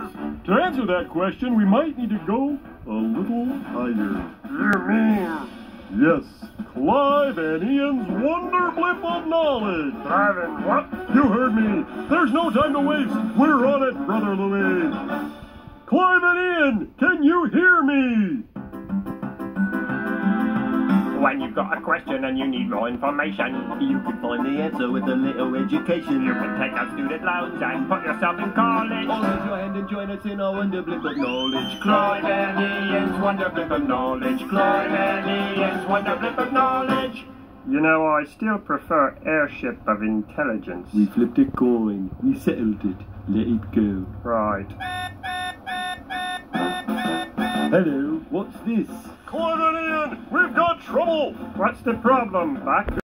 To answer that question, we might need to go a little higher. You mean Yes, Clive and Ian's Wonder Blimp of Knowledge. Clive and what? You heard me. There's no time to waste. We're on it, Brother Louis. Clive and Ian, can you hear me? When you've got a question and you need more information, You can find the answer with a little education. you can take out student loans and put yourself in college. All raise your hand and join us in our Wonder Blimp of Knowledge. Clive and Ian's Wonder Blimp of Knowledge. Clive and Ian's Wonder Blimp of Knowledge. You know, I still prefer Airship of Intelligence. We flipped a coin. We settled it. Let it go. Right. Hello, what's this? Clive and Ian, we've got trouble. What's the problem, Buck?